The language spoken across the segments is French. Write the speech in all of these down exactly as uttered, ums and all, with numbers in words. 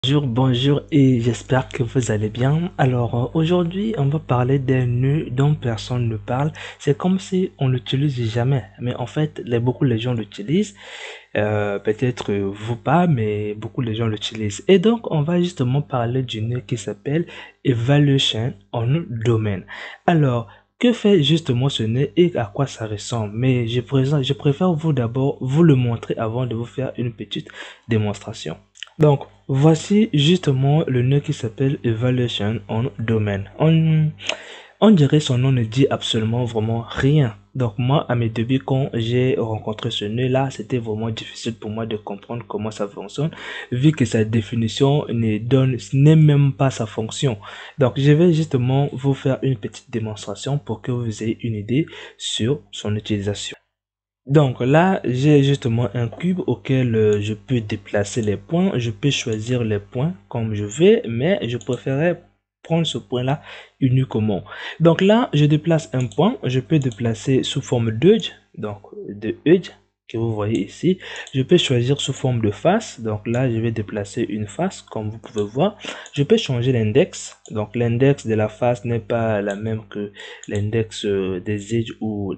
Bonjour, bonjour et j'espère que vous allez bien. Alors euh, aujourd'hui on va parler d'un nœud dont personne ne parle. C'est comme si on l'utilise jamais, mais en fait les, beaucoup de gens l'utilisent. Euh, peut-être euh, vous pas, mais beaucoup de gens l'utilisent. Et donc on va justement parler du nœud qui s'appelle Evaluation on Domain. Alors que fait justement ce nœud et à quoi ça ressemble? Mais je présente, je préfère vous d'abord vous le montrer avant de vous faire une petite démonstration. Donc, voici justement le nœud qui s'appelle Evaluation on Domain. On, on dirait son nom ne dit absolument vraiment rien. Donc moi, à mes débuts, quand j'ai rencontré ce nœud-là, c'était vraiment difficile pour moi de comprendre comment ça fonctionne, vu que sa définition ne donne, n'est même pas sa fonction. Donc je vais justement vous faire une petite démonstration pour que vous ayez une idée sur son utilisation. Donc là, j'ai justement un cube auquel euh, je peux déplacer les points. Je peux choisir les points comme je veux, mais je préférerais prendre ce point-là uniquement. Donc là, je déplace un point. Je peux déplacer sous forme d'edge, donc de edge que vous voyez ici. Je peux choisir sous forme de face. Donc là, je vais déplacer une face, comme vous pouvez voir. Je peux changer l'index. Donc l'index de la face n'est pas la même que l'index euh, des edges ou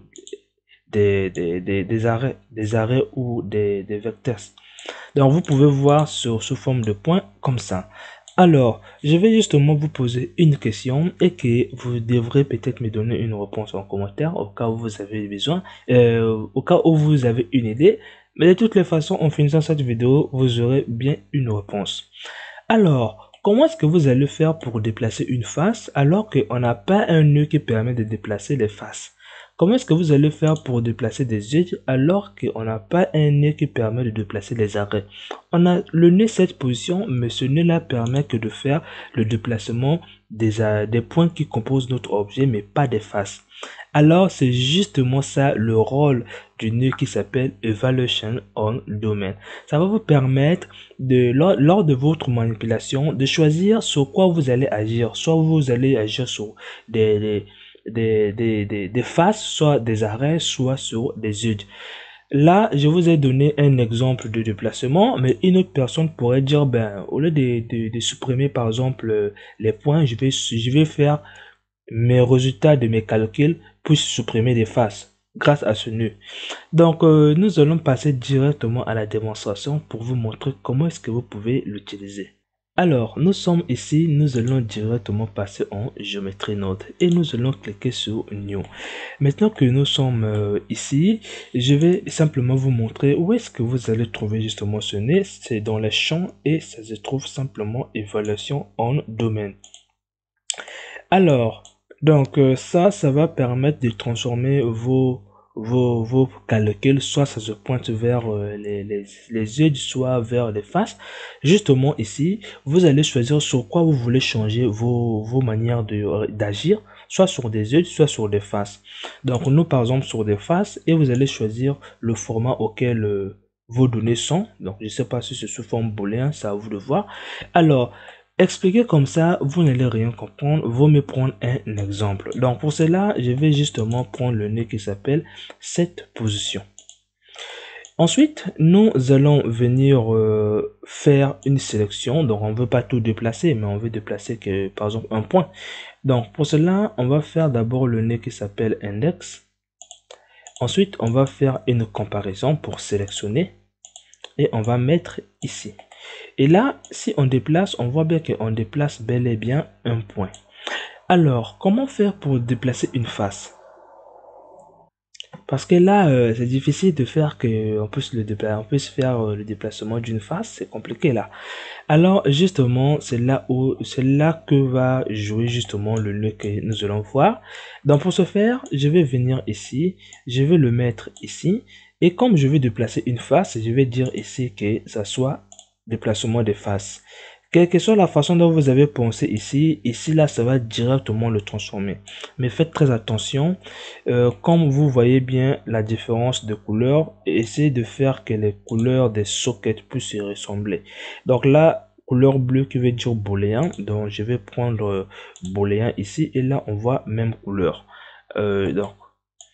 des, des, des, des arrêts, des arrêts ou des, des vecteurs. Donc vous pouvez voir sur sous forme de points comme ça. Alors, je vais justement vous poser une question et que vous devrez peut-être me donner une réponse en commentaire au cas où vous avez besoin, euh, au cas où vous avez une idée. Mais de toutes les façons, en finissant cette vidéo, vous aurez bien une réponse. Alors, comment est-ce que vous allez faire pour déplacer une face alors qu'on n'a pas un nœud qui permet de déplacer les faces? Comment est-ce que vous allez faire pour déplacer des edges alors qu'on n'a pas un nœud qui permet de déplacer les arrêts? On a le nœud cette position, mais ce nœud-là permet que de faire le déplacement des, euh, des points qui composent notre objet, mais pas des faces. Alors, c'est justement ça le rôle du nœud qui s'appelle Evaluation on Domain. Ça va vous permettre de, lors, lors de votre manipulation, de choisir sur quoi vous allez agir. Soit vous allez agir sur des, des des, des, des, des faces, soit des arrêts, soit sur des edges. Là, je vous ai donné un exemple de déplacement, mais une autre personne pourrait dire, ben, au lieu de, de, de supprimer par exemple les points, je vais, je vais faire mes résultats de mes calculs pour supprimer des faces grâce à ce nœud. Donc, euh, nous allons passer directement à la démonstration pour vous montrer comment est-ce que vous pouvez l'utiliser. Alors, nous sommes ici, nous allons directement passer en géométrie node et nous allons cliquer sur New. Maintenant que nous sommes euh, ici, je vais simplement vous montrer où est-ce que vous allez trouver justement ce nœud. C'est dans les champs et ça se trouve simplement évaluation en domaine. Alors, donc euh, ça, ça va permettre de transformer vos vos, vos calculs, soit ça se pointe vers euh, les, les, les yeux, soit vers les faces. Justement ici, vous allez choisir sur quoi vous voulez changer vos, vos manières de d'agir, soit sur des yeux, soit sur des faces. Donc nous par exemple sur des faces, et vous allez choisir le format auquel euh, vos données sont. Donc je sais pas si c'est sous forme booléen, c'est à vous de voir. Alors, expliquer comme ça, vous n'allez rien comprendre, vaut mieux prendre un exemple. Donc pour cela, je vais justement prendre le nœud qui s'appelle cette position. Ensuite, nous allons venir euh, faire une sélection. Donc on ne veut pas tout déplacer, mais on veut déplacer que par exemple un point. Donc pour cela, on va faire d'abord le nœud qui s'appelle index. Ensuite, on va faire une comparaison pour sélectionner et on va mettre ici. Et là, si on déplace, on voit bien qu'on déplace bel et bien un point. Alors, comment faire pour déplacer une face? Parce que là, euh, c'est difficile de faire que on puisse le déplacer, on puisse faire euh, le déplacement d'une face, c'est compliqué là. Alors, justement, c'est là où, c'est là que va jouer justement le nœud que nous allons voir. Donc, pour ce faire, je vais venir ici, je vais le mettre ici, et comme je vais déplacer une face, je vais dire ici que ça soit déplacement des faces. Quelle que soit la façon dont vous avez pensé ici, ici là, ça va directement le transformer. Mais faites très attention, euh, comme vous voyez bien la différence de couleur, essayez de faire que les couleurs des sockets puissent se ressembler. Donc là, couleur bleue qui veut dire booléen, donc je vais prendre euh, booléen ici, et là on voit même couleur. Euh, donc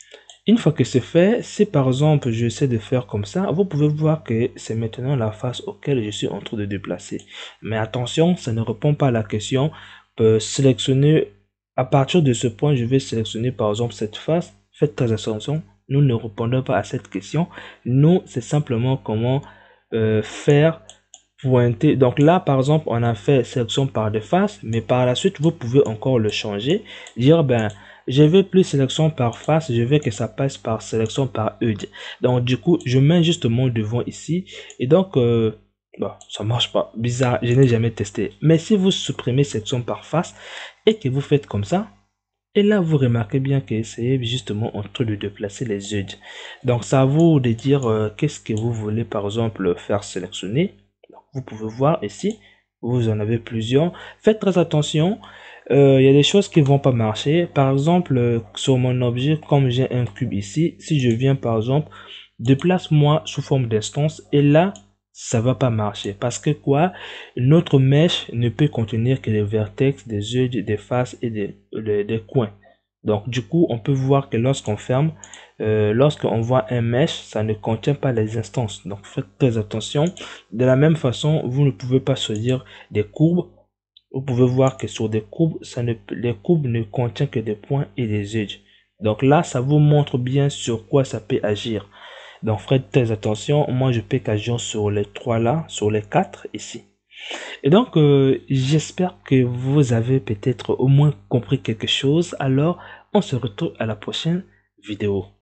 Une fois que c'est fait, si par exemple j'essaie de faire comme ça, vous pouvez voir que c'est maintenant la face auquel je suis en train de déplacer. Mais attention, ça ne répond pas à la question. Euh, sélectionner, à partir de ce point, je vais sélectionner par exemple cette face. Faites très attention, nous ne répondons pas à cette question. Nous, c'est simplement comment euh, faire pointer. Donc là, par exemple, on a fait sélection par de face, mais par la suite, vous pouvez encore le changer. Dire, ben, je veux plus sélection par face, je veux que ça passe par sélection par H U D. Donc, du coup, je mets juste mon devant ici. Et donc, euh, bon, ça marche pas. Bizarre, je n'ai jamais testé. Mais si vous supprimez sélection par face et que vous faites comme ça, et là, vous remarquez bien que c'est justement en train de déplacer les H U D. Donc, ça à vous de dire euh, qu'est-ce que vous voulez, par exemple, faire sélectionner. Donc, vous pouvez voir ici, vous en avez plusieurs. Faites très attention. Euh, Il y a des choses qui vont pas marcher. Par exemple, euh, sur mon objet, comme j'ai un cube ici, si je viens par exemple, déplace-moi sous forme d'instance, et là, ça va pas marcher. Parce que quoi? Notre mèche ne peut contenir que des vertex, des yeux, des faces et des, des, des coins. Donc, du coup, on peut voir que lorsqu'on ferme, euh, lorsqu'on voit un mesh, ça ne contient pas les instances. Donc, faites très attention. De la même façon, vous ne pouvez pas choisir des courbes. Vous pouvez voir que sur des courbes, ça ne, les courbes ne contiennent que des points et des edges. Donc là, ça vous montre bien sur quoi ça peut agir. Donc faites très attention. Moi, je peux qu'agir sur les trois là, sur les quatre ici. Et donc, euh, j'espère que vous avez peut-être au moins compris quelque chose. Alors, on se retrouve à la prochaine vidéo.